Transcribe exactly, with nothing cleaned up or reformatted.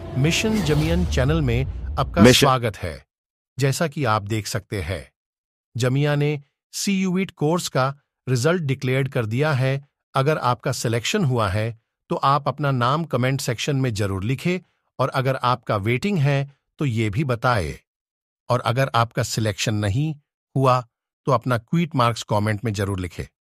Mission जमियन channel में आपका mission- स्वागत है। जैसा कि आप देख सकते हैं, जमिया ने सी यूविट कोर्स का रिजल्ट डिक्लेयर कर दिया है। अगर आपका सिलेक्शन हुआ है तो आप अपना नाम कमेंट सेक्शन में जरूर लिखें, और अगर आपका वेटिंग है तो ये भी बताएं। और अगर आपका सिलेक्शन नहीं हुआ तो अपना क्विट मार्क्स कमेंट में जरूर लिखें।